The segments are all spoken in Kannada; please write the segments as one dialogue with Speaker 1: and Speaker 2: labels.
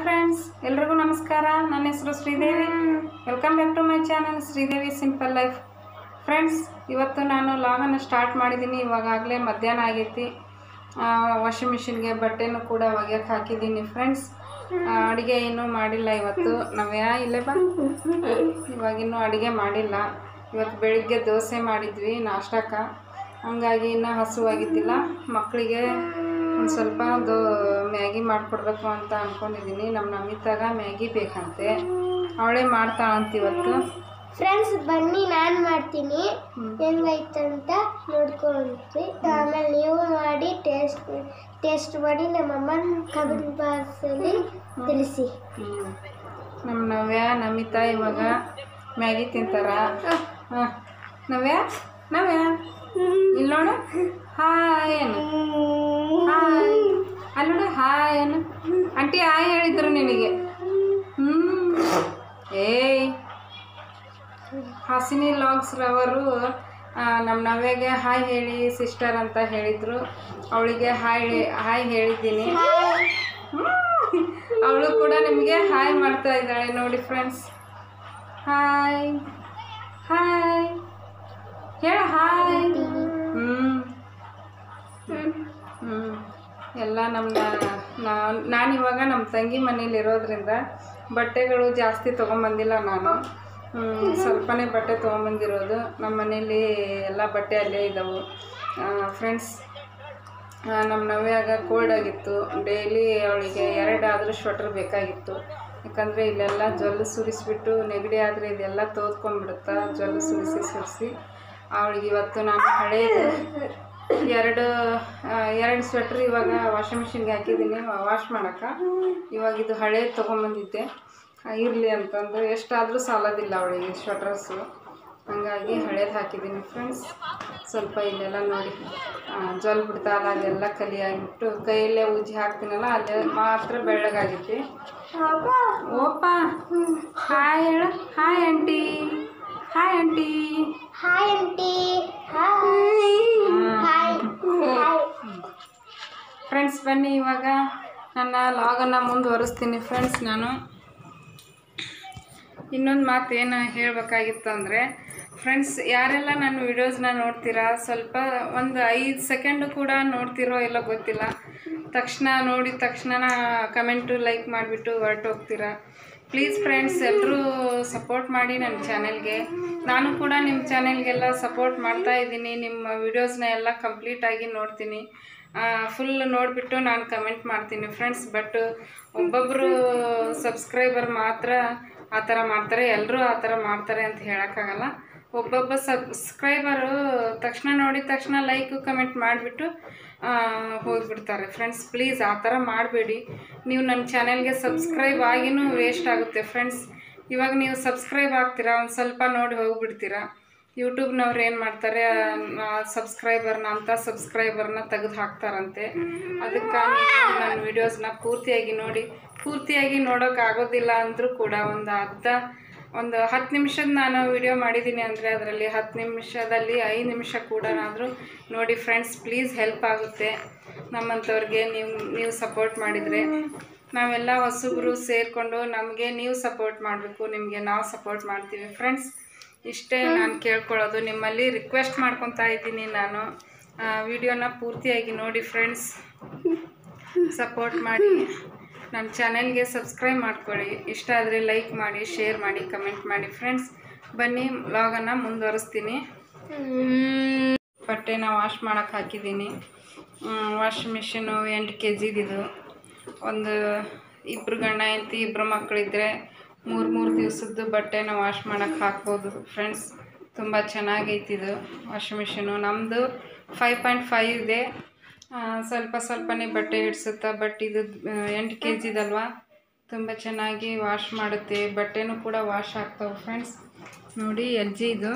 Speaker 1: ಫ್ರೆಂಡ್ಸ್, ಎಲ್ರಿಗೂ ನಮಸ್ಕಾರ. ನನ್ನ ಹೆಸರು Sridevi. Welcome back to my channel Sridevi simple life. Friends, ಇವತ್ತು ನಾನು ಲಾಗನ್ನು ಸ್ಟಾರ್ಟ್ ಮಾಡಿದ್ದೀನಿ. ಇವಾಗಲೇ ಮಧ್ಯಾಹ್ನ ಆಗೈತಿ. ವಾಷಿಂಗ್ ಮಿಷಿನ್ಗೆ ಬಟ್ಟೆನೂ ಕೂಡ ಒಗೆಯಕ್ಕೆ ಹಾಕಿದ್ದೀನಿ. ಫ್ರೆಂಡ್ಸ್, ಅಡುಗೆ ಏನೂ ಮಾಡಿಲ್ಲ ಇವತ್ತು. ಇಲ್ಲೇ ಬಾ, ಇವಾಗಿನ್ನೂ ಅಡುಗೆ ಮಾಡಿಲ್ಲ. ಇವತ್ತು ಬೆಳಿಗ್ಗೆ ದೋಸೆ ಮಾಡಿದ್ವಿ ನಾಷ್ಟಕ್ಕೆ, ಹಂಗಾಗಿ ಇನ್ನೂ ಹಸುವಾಗಿದ್ದಿಲ್ಲ. ಮಕ್ಕಳಿಗೆ ಒಂದು ಸ್ವಲ್ಪ ಮ್ಯಾಗಿ ಮಾಡಿಕೊಡ್ಬೇಕು ಅಂತ ಅಂದ್ಕೊಂಡಿದ್ದೀನಿ. ನಮ್ಮ ನಮಿತಾಗ ಮ್ಯಾಗಿ ಬೇಕಂತೆ, ಅವಳೇ ಮಾಡ್ತಾಳಂತ ಇವತ್ತು.
Speaker 2: ಫ್ರೆಂಡ್ಸ್, ಬನ್ನಿ ನಾನು ಮಾಡ್ತೀನಿ, ಹೆಂಗೈತಂತ ನೋಡ್ಕೊಂಡ್ರಿ. ಆಮೇಲೆ ನೀವು ಮಾಡಿ ಟೇಸ್ಟ್ ಮಾಡಿ ನಮ್ಮಮ್ಮನ ಕಮೆಂಟ್ ಬಾಕ್ಸಲ್ಲಿ ತಿಳಿಸಿ.
Speaker 1: ನಮ್ಮ ನಮಿತಾ ಇವಾಗ ಮ್ಯಾಗಿ ತಿಂತಾರ. ನವ್ಯ ಇಲ್ಲಿ ನೋಡು, ಹಾಯ್ ಅನ್ನು, ಹಾಯ್ ಅಲ್ಲಿ ನೋಡು, ಹಾಯ್ ಅನ್ನು. ಆಂಟಿ ಹಾಯ್ ಹೇಳಿದ್ರು ನಿನಗೆ. ಏಯ್, ಹಾಸಿನಿ ಲಾಗ್ಸ್ ರವರು ನಮ್ಮ ನವ್ಯಗೆ ಹಾಯ್ ಹೇಳಿ ಸಿಸ್ಟರ್ ಅಂತ ಹೇಳಿದರು. ಅವಳಿಗೆ ಹಾಯ್ ಹೇಳಿದ್ದೀನಿ. ಅವಳು ಕೂಡ ನಿಮಗೆ ಹಾಯ್ ಮಾಡ್ತಾ ಇದ್ದಾಳೆ ನೋಡಿ ಫ್ರೆಂಡ್ಸ್. ಹಾಯ್ ಹಾಯ್ ಹೇಳ, ಹಾಯ್. ಎಲ್ಲ ನಾನಿವಾಗ ನಮ್ಮ ತಂಗಿ ಮನೇಲಿ ಇರೋದ್ರಿಂದ ಬಟ್ಟೆಗಳು ಜಾಸ್ತಿ ತೊಗೊಂಬಂದಿಲ್ಲ. ನಾನು ಸ್ವಲ್ಪನೇ ಬಟ್ಟೆ ತೊಗೊಂಬಂದಿರೋದು. ನಮ್ಮ ಮನೇಲಿ ಎಲ್ಲ ಬಟ್ಟೆ ಅಲ್ಲೇ ಇದ್ದವು. ಫ್ರೆಂಡ್ಸ್, ನಮ್ಮ ನವ್ಯಾಗ ಕೋಲ್ಡ್ ಆಗಿತ್ತು. ಡೈಲಿ ಅವಳಿಗೆ 2 ಆದರೂ ಸ್ವೆಟ್ರ್ ಬೇಕಾಗಿತ್ತು. ಯಾಕಂದರೆ ಇಲ್ಲೆಲ್ಲ ಜೊಲ್ಲು ಸುರಿಸ್ಬಿಟ್ಟು ನೆಗಡಿ ಆದರೆ ಇದೆಲ್ಲ ತೋದ್ಕೊಂಡ್ಬಿಡುತ್ತಾ, ಜೊಲ್ಲು ಸುರಿಸಿ ಅವಳಿಗೆ ಇವತ್ತು ನಾನು ಹಳೇದು 2 ಸ್ವೆಟ್ರ್ ಇವಾಗ ವಾಷಿಂಗ್ ಮಿಷಿನ್ಗೆ ಹಾಕಿದ್ದೀನಿ ವಾಶ್ ಮಾಡೋಕ್ಕೆ. ಇವಾಗ ಇದು ಹಳೇದು ತೊಗೊಂಬಂದಿದ್ದೆ, ಇರಲಿ ಅಂತಂದು. ಎಷ್ಟಾದರೂ ಸಾಲೋದಿಲ್ಲ ಅವಳಿಗೆ ಸ್ವೆಟ್ರಸ್ಸು, ಹಾಗಾಗಿ ಹಳೇದು ಹಾಕಿದ್ದೀನಿ. ಫ್ರೆಂಡ್ಸ್, ಸ್ವಲ್ಪ ಇಲ್ಲೆಲ್ಲ ನೋಡಿ ಜೊಲ್ ಬಿಡ್ತಾಲ್ಲ, ಅದೆಲ್ಲ ಕಲಿಯಾಗಿಬಿಟ್ಟು ಕೈಯಲ್ಲೇ ಉಜ್ಜಿ ಹಾಕ್ತೀನಲ್ಲ, ಅಲ್ಲೇ ಮಾತ್ರ ಬೆಳ್ಳಗಾಗಿತ್ತು. ಓಪ, ಹಾಯ್ ಹೇಳು. Hi aunty, hi aunty,
Speaker 2: hi aunty, hi.
Speaker 1: Friends, ಬನ್ನಿ ಇವಾಗ ನನ್ನ ಲಾಗನ್ನು ಮುಂದುವರಿಸ್ತೀನಿ. ಫ್ರೆಂಡ್ಸ್, ನಾನು ಇನ್ನೊಂದು ಮಾತು ಏನು ಹೇಳಬೇಕಾಗಿತ್ತು ಅಂದರೆ, ಫ್ರೆಂಡ್ಸ್, ಯಾರೆಲ್ಲ ನನ್ನ ವಿಡಿಯೋಸ್ನ ನೋಡ್ತೀರಾ, ಸ್ವಲ್ಪ ಒಂದು 5 ಸೆಕೆಂಡು ಕೂಡ ನೋಡ್ತಿರೋ ಇಲ್ಲ ಗೊತ್ತಿಲ್ಲ. ನೋಡಿದ ತಕ್ಷಣ ಕಮೆಂಟು ಲೈಕ್ ಮಾಡಿಬಿಟ್ಟು ಹೊರಟೋಗ್ತೀರಾ. ಪ್ಲೀಸ್ ಫ್ರೆಂಡ್ಸ್, ಎಲ್ಲರೂ ಸಪೋರ್ಟ್ ಮಾಡಿ ನನ್ನ ಚಾನೆಲ್ಗೆ. ನಾನು ಕೂಡ ನಿಮ್ಮ ಚಾನೆಲ್ಗೆಲ್ಲ ಸಪೋರ್ಟ್ ಮಾಡ್ತಾ ಇದ್ದೀನಿ. ನಿಮ್ಮ ವಿಡಿಯೋಸ್ನ ಎಲ್ಲ ಕಂಪ್ಲೀಟಾಗಿ ನೋಡ್ತೀನಿ. ಫುಲ್ ನೋಡಿಬಿಟ್ಟು ನಾನು ಕಮೆಂಟ್ ಮಾಡ್ತೀನಿ ಫ್ರೆಂಡ್ಸ್. ಬಟ್ ಒಬ್ಬೊಬ್ಬರು ಸಬ್ಸ್ಕ್ರೈಬರ್ ಮಾತ್ರ ಆ ಥರ ಮಾಡ್ತಾರೆ, ಎಲ್ಲರೂ ಆ ಥರ ಮಾಡ್ತಾರೆ ಅಂತ ಹೇಳೋಕ್ಕಾಗಲ್ಲ. ಒಬ್ಬೊಬ್ಬ ಸಬ್ಸ್ಕ್ರೈಬರು ನೋಡಿದ ತಕ್ಷಣ ಲೈಕು ಕಮೆಂಟ್ ಮಾಡಿಬಿಟ್ಟು ಹೋಗಿಬಿಡ್ತಾರೆ. ಫ್ರೆಂಡ್ಸ್, ಪ್ಲೀಸ್ ಆ ಥರ ಮಾಡಬೇಡಿ. ನೀವು ನನ್ನ ಚಾನೆಲ್ಗೆ ಸಬ್ಸ್ಕ್ರೈಬ್ ಆಗಿನೂ ವೇಸ್ಟ್ ಆಗುತ್ತೆ ಫ್ರೆಂಡ್ಸ್. ಇವಾಗ ನೀವು ಸಬ್ಸ್ಕ್ರೈಬ್ ಆಗ್ತೀರಾ, ಒಂದು ಸ್ವಲ್ಪ ನೋಡಿ ಹೋಗಿಬಿಡ್ತೀರಾ. ಯೂಟ್ಯೂಬ್ನವ್ರು ಏನು ಮಾಡ್ತಾರೆ, ಸಬ್ಸ್ಕ್ರೈಬರ್ನ ತೆಗೆದು ಹಾಕ್ತಾರಂತೆ. ಅದಕ್ಕೆ ನನ್ನ ವೀಡಿಯೋಸ್ನ ಪೂರ್ತಿಯಾಗಿ ನೋಡೋಕ್ಕಾಗೋದಿಲ್ಲ ಅಂದರೂ ಕೂಡ ಒಂದು 10 ನಿಮಿಷದ ನಾನು ವಿಡಿಯೋ ಮಾಡಿದ್ದೀನಿ ಅಂದರೆ ಅದರಲ್ಲಿ 10 ನಿಮಿಷದಲ್ಲಿ 5 ನಿಮಿಷ ಕೂಡನಾದರೂ ನೋಡಿ ಫ್ರೆಂಡ್ಸ್. ಪ್ಲೀಸ್ ಹೆಲ್ಪ್ ಆಗುತ್ತೆ ನಮ್ಮಂಥವ್ರಿಗೆ ನೀವು ಸಪೋರ್ಟ್ ಮಾಡಿದರೆ. ನಾವೆಲ್ಲ ಹೊಸಬ್ರು ಸೇರಿಕೊಂಡು ನಮಗೆ ನೀವು ಸಪೋರ್ಟ್ ಮಾಡಬೇಕು, ನಿಮಗೆ ನಾವು ಸಪೋರ್ಟ್ ಮಾಡ್ತೀವಿ ಫ್ರೆಂಡ್ಸ್. ಇಷ್ಟೇ ನಾನು ಕೇಳ್ಕೊಳ್ಳೋದು, ನಿಮ್ಮಲ್ಲಿ ರಿಕ್ವೆಸ್ಟ್ ಮಾಡ್ಕೊತಾ ಇದ್ದೀನಿ. ನಾನು ವಿಡಿಯೋನ ಪೂರ್ತಿಯಾಗಿ ನೋಡಿ ಫ್ರೆಂಡ್ಸ್, ಸಪೋರ್ಟ್ ಮಾಡಿ. ನನ್ನ ಚಾನೆಲ್ಗೆ ಸಬ್ಸ್ಕ್ರೈಬ್ ಮಾಡ್ಕೊಳ್ಳಿ. ಇಷ್ಟ ಆದರೆ ಲೈಕ್ ಮಾಡಿ, ಶೇರ್ ಮಾಡಿ, ಕಮೆಂಟ್ ಮಾಡಿ ಫ್ರೆಂಡ್ಸ್. ಬನ್ನಿ ವ್ಲಾಗನ್ನು ಮುಂದುವರಿಸ್ತೀನಿ. ಬಟ್ಟೆನ ವಾಶ್ ಮಾಡೋಕ್ಕೆ ಹಾಕಿದ್ದೀನಿ. ವಾಷಿಂಗ್ ಮಿಷಿನು 8 kgದಿದು. ಒಂದು 2 ಗಂಡ ಹೆಂಡತಿ 2 ಮಕ್ಕಳಿದ್ರೆ 3 ದಿವಸದ್ದು ಬಟ್ಟೆನ ವಾಶ್ ಮಾಡೋಕ್ಕೆ ಹಾಕ್ಬೋದು ಫ್ರೆಂಡ್ಸ್. ತುಂಬ ಚೆನ್ನಾಗೈತಿದು ವಾಷಿಂಗ್ ಮಿಷಿನು. ನಮ್ಮದು 5.5 ಇದೆ. ಸ್ವಲ್ಪನೇ ಬಟ್ಟೆ ಹಿಡಿಸುತ್ತಾ. ಬಟ್ ಇದು 8 kgದಲ್ವ, ತುಂಬ ಚೆನ್ನಾಗಿ ವಾಶ್ ಮಾಡುತ್ತೆ. ಬಟ್ಟೆನೂ ಕೂಡ ವಾಶ್ ಆಗ್ತಾವೆ ಫ್ರೆಂಡ್ಸ್. ನೋಡಿ, LG ಇದು.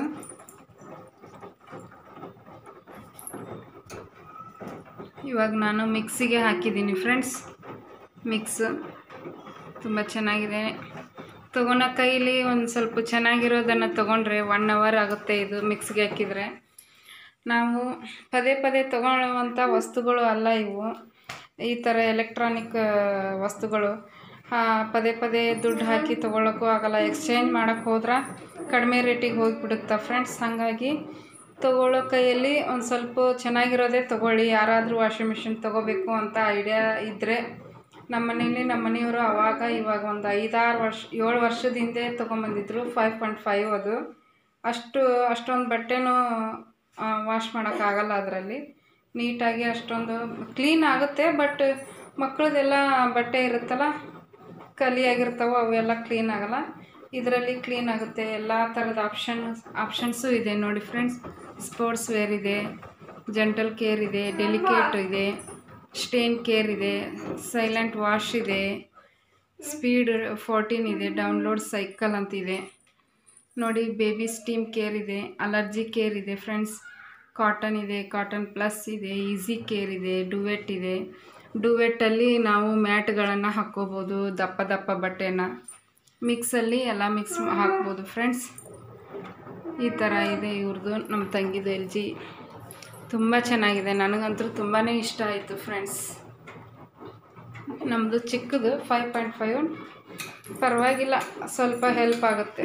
Speaker 1: ಇವಾಗ ನಾನು ಮಿಕ್ಸಿಗೆ ಹಾಕಿದ್ದೀನಿ ಫ್ರೆಂಡ್ಸ್. ಮಿಕ್ಸ್ ತುಂಬ ಚೆನ್ನಾಗಿದೆ. ತೊಗೊಳೋ ಕೈಲಿ ಒಂದು ಸ್ವಲ್ಪ ಚೆನ್ನಾಗಿರೋದನ್ನು ತೊಗೊಂಡ್ರೆ 1 hour ಆಗುತ್ತೆ ಇದು ಮಿಕ್ಸ್ಗೆ ಹಾಕಿದರೆ. ನಾವು ಪದೇ ತೊಗೊಳ್ಳುವಂಥ ವಸ್ತುಗಳು ಅಲ್ಲ ಇವು. ಈ ಥರ ಎಲೆಕ್ಟ್ರಾನಿಕ್ ವಸ್ತುಗಳು ಪದೇ ಪದೇ ದುಡ್ಡು ಹಾಕಿ ತೊಗೊಳಕ್ಕೂ ಆಗಲ್ಲ. ಎಕ್ಸ್ಚೇಂಜ್ ಮಾಡೋಕ್ಕೆ ಹೋದ್ರೆ ಕಡಿಮೆ ರೇಟಿಗೆ ಹೋಗಿಬಿಡುತ್ತೆ ಫ್ರೆಂಡ್ಸ್. ಹಾಗಾಗಿ ತೊಗೊಳ್ಳೋ ಕೈಯಲ್ಲಿ ಒಂದು ಸ್ವಲ್ಪ ಚೆನ್ನಾಗಿರೋದೇ ತೊಗೊಳ್ಳಿ. ಯಾರಾದರೂ ವಾಷಿಂಗ್ ಮಿಷಿನ್ ತೊಗೋಬೇಕು ಅಂತ ಐಡಿಯಾ ಇದ್ದರೆ, ನಮ್ಮ ಮನೆಯವರು ಇವಾಗ ಒಂದು 7 ವರ್ಷದ ಹಿಂದೆ ತೊಗೊಂಬಂದಿದ್ರು. 5.5 ಅದು. ಅಷ್ಟೊಂದು ಬಟ್ಟೆನೂ ವಾಶ್ ಮಾಡೋಕ್ಕಾಗಲ್ಲ ಅದರಲ್ಲಿ. ನೀಟಾಗಿ ಅಷ್ಟೊಂದು ಕ್ಲೀನ್ ಆಗುತ್ತೆ, ಬಟ್ ಮಕ್ಕಳದೆಲ್ಲ ಬಟ್ಟೆ ಇರುತ್ತಲ್ಲ, ಕಲಿಯಾಗಿರ್ತಾವೆ, ಅವೆಲ್ಲ ಕ್ಲೀನ್ ಆಗಲ್ಲ. ಇದರಲ್ಲಿ ಕ್ಲೀನ್ ಆಗುತ್ತೆ. ಎಲ್ಲ ಥರದ ಆಪ್ಷನ್ಸು ಇದೆ ನೋಡಿ ಫ್ರೆಂಡ್ಸ್. ಸ್ಪೋರ್ಟ್ಸ್ ವೇರ್ ಇದೆ, ಜೆಂಟಲ್ ಕೇರ್ ಇದೆ, ಡೆಲಿಕೇಟ್ ಇದೆ, ಸ್ಟೇನ್ ಕೇರ್ ಇದೆ, ಸೈಲೆಂಟ್ ವಾಶ್ ಇದೆ, ಸ್ಪೀಡ್ 14 ಇದೆ, ಡೌನ್ಲೋಡ್ ಸೈಕಲ್ ಅಂತಿದೆ ನೋಡಿ. ಬೇಬಿ ಸ್ಟೀಮ್ ಕೇರ್ ಇದೆ, ಅಲರ್ಜಿ ಕೇರ್ ಇದೆ ಫ್ರೆಂಡ್ಸ್, ಕಾಟನ್ ಇದೆ, ಕಾಟನ್ ಪ್ಲಸ್ ಇದೆ, ಈಸಿ ಕೇರ್ ಇದೆ, ಡುವೆಟ್ ಇದೆ. ಡುವೆಟ್ಟಲ್ಲಿ ನಾವು ಮ್ಯಾಟ್ಗಳನ್ನು ಹಾಕ್ಕೋಬೋದು, ದಪ್ಪ ಬಟ್ಟೆನ ಮಿಕ್ಸಲ್ಲಿ ಎಲ್ಲ ಮಿಕ್ಸ್ ಹಾಕ್ಬೋದು ಫ್ರೆಂಡ್ಸ್. ಈ ಥರ ಇದೆ ಇವ್ರದ್ದು, ನಮ್ಮ ತಂಗಿದು LG. ತುಂಬ ಚೆನ್ನಾಗಿದೆ, ನನಗಂತೂ ತುಂಬಾ ಇಷ್ಟ ಆಯಿತು ಫ್ರೆಂಡ್ಸ್. ನಮ್ಮದು ಚಿಕ್ಕದು 5.5, ಪರವಾಗಿಲ್ಲ, ಸ್ವಲ್ಪ ಹೆಲ್ಪ್ ಆಗುತ್ತೆ.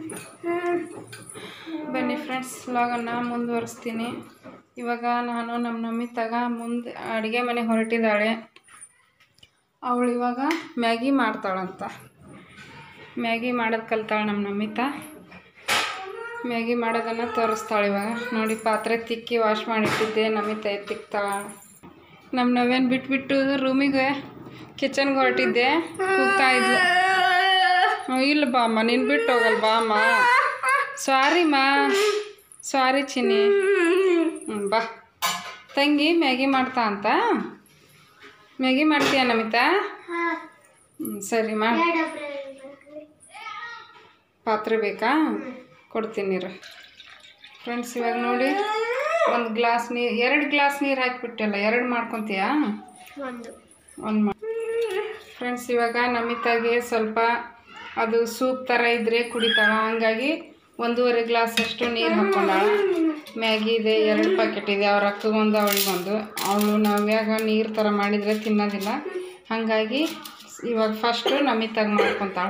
Speaker 1: ಬನ್ನಿ ಫ್ರೆಂಡ್ಸ್, ವ್ಲಾಗನ್ನು ಮುಂದುವರಿಸ್ತೀನಿ. ಇವಾಗ ನಾನು ನಮ್ಮ ನಮಿತಾಗ ಮುಂದೆ ಅಡುಗೆ ಮನೆ ಹೊರಟಿದ್ದಾಳೆ. ಅವಳು ಇವಾಗ ಮ್ಯಾಗಿ ಮಾಡ್ತಾಳಂತ. ಮ್ಯಾಗಿ ಮಾಡೋದು ಕಲ್ತಾಳೆ ನಮ್ಮ ನಮಿತಾ. ಮ್ಯಾಗಿ ಮಾಡೋದನ್ನು ತೋರಿಸ್ತಾಳೆ ಇವಾಗ ನೋಡಿ. ಪಾತ್ರೆ ತಿಕ್ಕಿ ವಾಶ್ ಮಾಡಿಟ್ಟಿದ್ದೆ, ನಮಿತಾ ತಿಕ್ತಾಳೆ. ನಮ್ಮ ನವೇನು ಬಿಟ್ಬಿಟ್ಟು ರೂಮಿಗೆ ಕಿಚನ್ಗೆ ಹೊರಟಿದ್ದೆ, ಕೂಗ್ತಾ ಇದ್ಲು. ಇಲ್ಲ ಬಾಮ್ಮ, ನೀನು ಬಿಟ್ಟು ಹೋಗಲ್ಲ ಬಾಮ್ಮ. ಸಾರಿ ಚಿನ್ನಿ. ಬಾ ತಂಗಿ, ಮ್ಯಾಗಿ ಮಾಡ್ತಾ ಅಂತ. ಮ್ಯಾಗಿ ಮಾಡ್ತೀಯ ನಮಿತಾ? ಸರಿ ಮಾಡಿ. ಪಾತ್ರೆ ಬೇಕಾ? ಕೊಡ್ತೀನಿ ನೀರು ಫ್ರೆಂಡ್ಸ್. ಇವಾಗ ನೋಡಿ, 1 ಗ್ಲಾಸ್ ನೀರು, 2 ಗ್ಲಾಸ್ ನೀರು ಹಾಕಿಬಿಟ್ಟಲ್ಲ, 2 ಮಾಡ್ಕೊತೀಯಾ? ಒಂದು ಫ್ರೆಂಡ್ಸ್. ಇವಾಗ ನಮಿತಾಗೆ ಸ್ವಲ್ಪ ಅದು ಸೂಪ್ ಥರ ಇದ್ದರೆ ಕುಡಿತಾಳ, ಹಂಗಾಗಿ 1.5 ಗ್ಲಾಸ್ ಅಷ್ಟು ನೀರು ಹಾಕ್ಕೊಂಡಾಳ. ಮ್ಯಾಗಿ ಇದೆ, 2 ಪ್ಯಾಕೆಟ್ ಇದೆ, ಅವ್ರ ಅಕ್ಕಗೊಂದು ಅವಳಿಗೊಂದು. ಅವಳು ನಾವ್ಯಾಗ ನೀರು ಥರ ಮಾಡಿದರೆ ತಿನ್ನೋದಿಲ್ಲ, ಹಾಗಾಗಿ ಇವಾಗ ಫಸ್ಟು ನಮಿತಾಗ ಮಾಡ್ಕೊತಾಳ.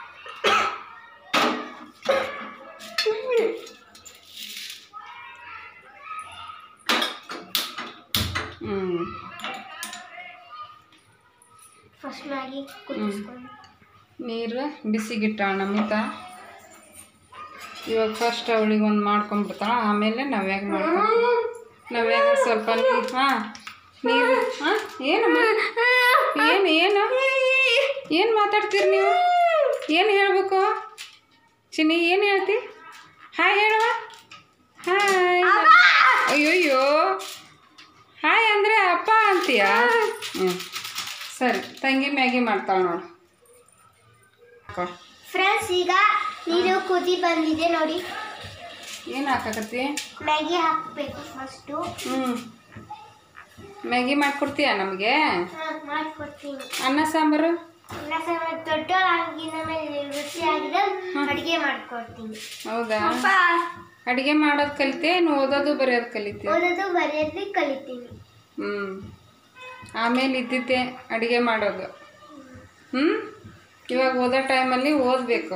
Speaker 2: ಫಸ್ಟ್ ಮ್ಯಾಗಿ
Speaker 1: ನೀರು ಬಿಸಿಗಿಟ್ಟಾಳ ನಮಿತಾ. ಇವಾಗ ಫಸ್ಟ್ ಅವಳಿಗೆ ಒಂದು ಮಾಡ್ಕೊಂಡ್ಬಿಡ್ತಾಳ, ಆಮೇಲೆ ನಾವ್ಯಾಗ ನಾವ್ಯಾಗ ಸ್ವಲ್ಪ ನೀರು. ಏನು ಮಾತಾಡ್ತೀರಿ ನೀವು? ಏನು ಹೇಳ್ಬೇಕು ಚಿನ್ನಿ? ಏನು ಹೇಳ್ತಿ? ಹಾಯ್ ಹೇಳುವ. ಹಾಯ್. ಅಯ್ಯೋಯ್ಯೋ, ಹಾಯ್ ಅಂದರೆ ಅಪ್ಪ ಅಂತೀಯ? ಸರಿ, ತಂಗಿ ಮ್ಯಾಗಿ ಮಾಡ್ತಾಳೆ ನೋಡು
Speaker 2: ಫ್ರೆಂಡ್ಸ್. ಈಗ ನೀರು ಕುದಿ ಬಂದಿದೆ ನೋಡಿ.
Speaker 1: ಏನು ಹಾಕಕತ್ತಿ?
Speaker 2: ಮ್ಯಾಗಿ ಹಾಕಬೇಕು ಫಸ್ಟು.
Speaker 1: ಮ್ಯಾಗಿ ಮಾಡಿಕೊಡ್ತೀಯ ನಮಗೆ?
Speaker 2: ಮಾಡ್ಕೊಡ್ತೀನಿ.
Speaker 1: ಅನ್ನ ಸಾಂಬಾರು?
Speaker 2: ಅನ್ನ ಸಾಂಬಾರು ದೊಡ್ಡವಳಾಗಿನ ಮೇಲೆ ರುಚಿಯಾಗಿದೆ, ಅಡುಗೆ ಮಾಡ್ಕೊಡ್ತೀನಿ.
Speaker 1: ಹೌದಾ? ಅಡುಗೆ ಮಾಡೋದು ಕಲಿತೆ, ಓದೋದು ಬರೆಯೋದು ಕಲಿತೆ?
Speaker 2: ಓದೋದು ಬರೆಯೋದು ಕಲಿತೀನಿ.
Speaker 1: ಆಮೇಲೆ ಇದ್ದಿದ್ದೆ ಅಡುಗೆ ಮಾಡೋದು. ಇವಾಗ ಓದೋ ಟೈಮಲ್ಲಿ ಓದಬೇಕು.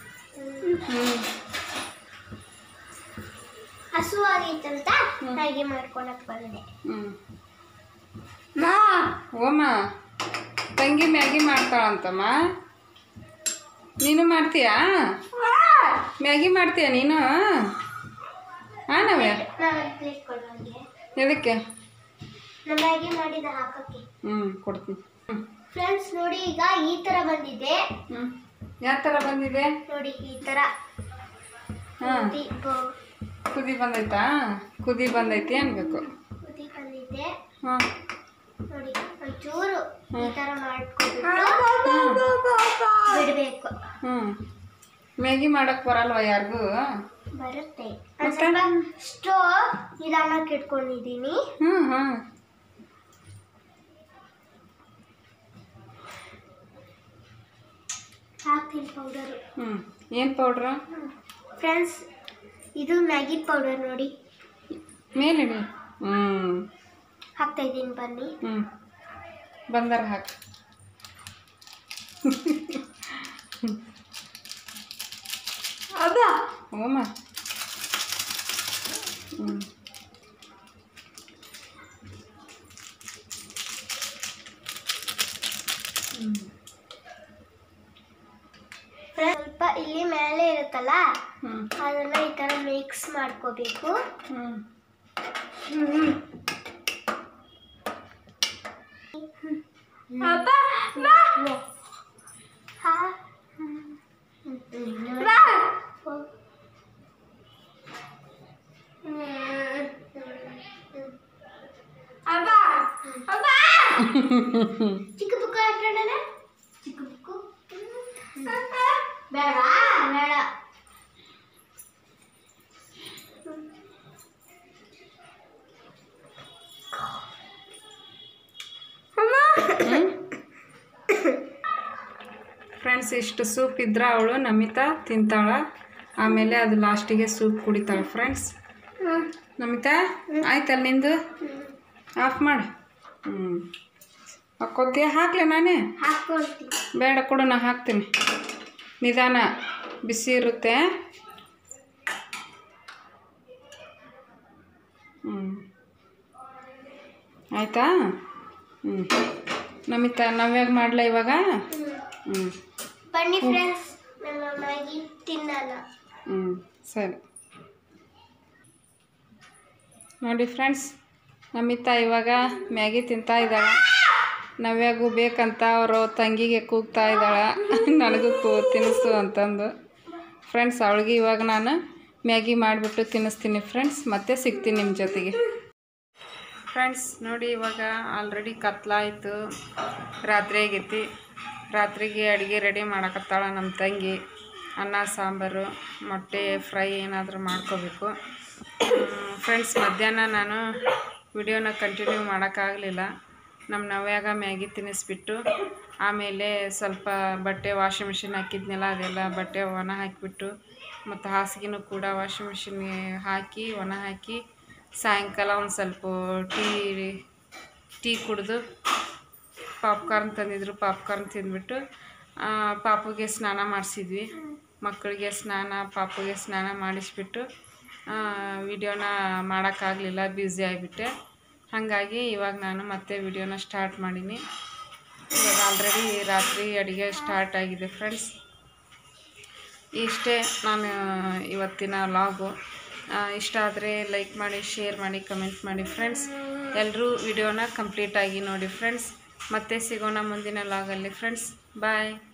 Speaker 2: ಹಸುವಾಗಿತ್ತಂತ ಮ್ಯಾಗಿ ಮಾಡ್ಕೊಳಕ್ ಬಂದೆ.
Speaker 1: ಓಮ್ಮ, ತಂಗಿ ಮ್ಯಾಗಿ ಮಾಡ್ತಾಳಂತಮ್ಮ. ನೀನು ಮಾಡ್ತೀಯಾ? ಮ್ಯಾಗಿ ಮಾಡ್ತೀಯ ನೀನು? ನಾವೇ ಎದಕ್ಕೆ?
Speaker 2: ಮ್ಯಾಗಿ ಮಾಡಿದ ಹಾಕಕ್ಕೆ.
Speaker 1: ಕೊಡ್ತೀನಿ
Speaker 2: ಫ್ರೆಂಡ್ಸ್. ನೋಡಿ, ಈಗ ಈ ತರ ಬಂದಿದೆ.
Speaker 1: ಯಾವ ಥರ ಬಂದಿದೆ
Speaker 2: ನೋಡಿ? ಈ ತರ
Speaker 1: ಕುದಿ ಬಂದೈತಾ? ಕುದಿ ಬಂದೈತಿ ಅನ್ಬೇಕು.
Speaker 2: ಕುದಿ ಬಂದಿದೆ ನೋಡಿ. ಒಂಚೂರು ಈ ತರ ಮಾಡ್ಕೊಂಡು ಬಿಡಬೇಕು.
Speaker 1: ಮ್ಯಾಗಿ ಮಾಡಕ್ ಬರಲ್ವಾ ಯಾರಿಗೂ?
Speaker 2: ಬರುತ್ತೆ. ಸ್ಟೋವ್ ನಿಧಾನಕ್ಕೆ ಇಟ್ಕೊಂಡಿದ್ದೀನಿ. ಹಾಕ್ತೀನಿ ಪೌಡರು.
Speaker 1: ಏನು ಪೌಡ್ರು?
Speaker 2: ಫ್ರೆಂಡ್ಸ್, ಇದು ಮ್ಯಾಗಿ ಪೌಡರ್ ನೋಡಿ.
Speaker 1: ಮೇಲೆ
Speaker 2: ಹಾಕ್ತಾ ಇದ್ದೀನಿ, ಬನ್ನಿ.
Speaker 1: ಬಂದಾರ ಹಾಕಿ. ಅದ ಓಮ
Speaker 2: ಸ್ವಲ್ಪ ಇಲ್ಲಿ ಮೇಲೆ ಇರುತ್ತಲ್ಲ ಅದನ್ನ ಈ ತರ ಮಿಕ್ಸ್ ಮಾಡ್ಕೋಬೇಕು. ಚಿಕ್ಕ ಬುಕ್ ಹಾಕೋಣ. ಚಿಕ್ಕ ಬುಕ್ಕು ಬೇಡ ಬೇಡ.
Speaker 1: ಫ್ರೆಂಡ್ಸ್, ಇಷ್ಟು ಸೂಪ್ ಇದ್ರೆ ಅವಳು ನಮಿತಾ ತಿಂತಾಳ. ಆಮೇಲೆ ಅದು ಲಾಸ್ಟಿಗೆ ಸೂಪ್ ಕುಡಿತಾಳೆ. ಫ್ರೆಂಡ್ಸ್, ನಮಿತಾ ಆಯ್ತಲ್ಲ ನಿಂದು? ಆಫ್ ಮಾಡು. ಹಾಕ್ಕೋತೀಯ? ಹಾಕ್ಲೆ ನಾನೇ?
Speaker 2: ಹಾಕ್ಕೊಳ್ತೀನಿ.
Speaker 1: ಬೇಡ ಕೊಡು, ನಾ ಹಾಕ್ತೀನಿ. ನಿಧಾನ, ಬಿಸಿ ಇರುತ್ತೆ. ಆಯಿತಾ? ನಮಿತಾ ನಾವ್ಯಾಗ ಮಾಡಲ ಇವಾಗ?
Speaker 2: ಬನ್ನಿ ಫ್ರೆಂಡ್ಸ್, ನಮ್ಮ ಮ್ಯಾಗಿ ತಿನ್ನೋಣ.
Speaker 1: ಸರಿ. ನೋಡಿ ಫ್ರೆಂಡ್ಸ್, ನಮಿತಾ ಇವಾಗ ಮ್ಯಾಗಿ ತಿಂತಾ ಇದ್ದಾಳೆ. ನವ್ಯಾಗೂ ಬೇಕಂತ ಅವರು ತಂಗಿಗೆ ಕೂಗ್ತಾ ಇದ್ದಾಳೆ, ನನಗೂ ತಿನ್ನಿಸು ಅಂತಂದು. ಫ್ರೆಂಡ್ಸ್, ಅವಳಿಗೆ ಇವಾಗ ನಾನು ಮ್ಯಾಗಿ ಮಾಡಿಬಿಟ್ಟು ತಿನ್ನಿಸ್ತೀನಿ. ಫ್ರೆಂಡ್ಸ್, ಮತ್ತೆ ಸಿಗ್ತೀನಿ ನಿಮ್ಮ ಜೊತೆಗೆ. ಫ್ರೆಂಡ್ಸ್, ನೋಡಿ ಇವಾಗ ಆಲ್ರೆಡಿ ಕತ್ಲಾಯಿತು, ರಾತ್ರಿ ಆಗೈತಿ. ರಾತ್ರಿಗೆ ಅಡುಗೆ ರೆಡಿ ಮಾಡಕತ್ತಾಳ ನಮ್ಮ ತಂಗಿ. ಅನ್ನ ಸಾಂಬಾರು, ಮೊಟ್ಟೆ ಫ್ರೈ ಏನಾದರೂ ಮಾಡ್ಕೋಬೇಕು. ಫ್ರೆಂಡ್ಸ್, ಮಧ್ಯಾಹ್ನ ನಾನು ವಿಡಿಯೋನ ಕಂಟಿನ್ಯೂ ಮಾಡೋಕ್ಕಾಗಲಿಲ್ಲ. ನಮ್ಮ ನವ್ಯಾಗ ಮ್ಯಾಗಿ ತಿನ್ನಿಸ್ಬಿಟ್ಟು ಆಮೇಲೆ ಸ್ವಲ್ಪ ಬಟ್ಟೆ ವಾಷಿಂಗ್ ಮಿಷಿನ್ ಹಾಕಿದ್ನೆಲ್ಲ ಅದೆಲ್ಲ ಬಟ್ಟೆ ಒಣ ಹಾಕಿಬಿಟ್ಟು ಮತ್ತು ಹಾಸಿಗೆನೂ ಕೂಡ ವಾಷಿಂಗ್ ಮಿಷಿನ್ಗೆ ಹಾಕಿ ಒಣ ಹಾಕಿ ಸಾಯಂಕಾಲ ಒಂದು ಸ್ವಲ್ಪ ಟೀ ಕುಡಿದು ಪಾಪ್ಕಾರ್ನ್ ತಂದಿದ್ರು, ಪಾಪ್ಕಾರ್ನ್ ತಿಂದ್ಬಿಟ್ಟು ಪಾಪುಗೆ ಸ್ನಾನ ಮಾಡಿಸಿದ್ವಿ. ಮಕ್ಕಳಿಗೆ ಸ್ನಾನ, ಪಾಪುಗೆ ಸ್ನಾನ ಮಾಡಿಸ್ಬಿಟ್ಟು ವಿಡಿಯೋನ ಮಾಡೋಕ್ಕಾಗಲಿಲ್ಲ, ಬ್ಯುಸಿ ಆಗಿಬಿಟ್ಟೆ. ಹಾಗಾಗಿ ಇವಾಗ ನಾನು ಮತ್ತೆ ವಿಡಿಯೋನ ಸ್ಟಾರ್ಟ್ ಮಾಡೀನಿ. ಇವಾಗ ಆಲ್ರೆಡಿ ರಾತ್ರಿ ಅಡುಗೆ ಸ್ಟಾರ್ಟ್ ಆಗಿದೆ. ಫ್ರೆಂಡ್ಸ್, ಇಷ್ಟೇ ನಾನು ಇವತ್ತಿನ ವ್ಲಾಗು. ಇಷ್ಟ ಆದರೆ ಲೈಕ್ ಮಾಡಿ, ಶೇರ್ ಮಾಡಿ, ಕಮೆಂಟ್ ಮಾಡಿ. ಫ್ರೆಂಡ್ಸ್, ಎಲ್ಲರೂ ವಿಡಿಯೋನ ಕಂಪ್ಲೀಟಾಗಿ ನೋಡಿ. ಫ್ರೆಂಡ್ಸ್, ಮತ್ತೆ ಸಿಗೋಣ ಮುಂದಿನ ವ್ಲಾಗಲ್ಲಿ. ಫ್ರೆಂಡ್ಸ್, ಬಾಯ್.